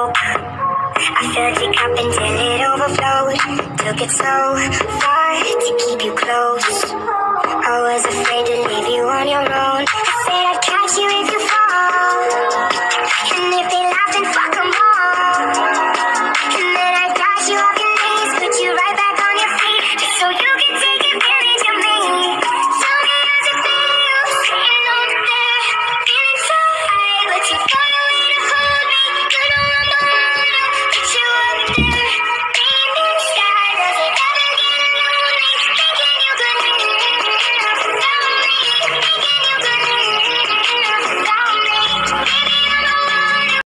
hope. I filled your cup until it overflowed. Took it so far to keep you close. I was afraid to leave you on your own. I said I'd catch you in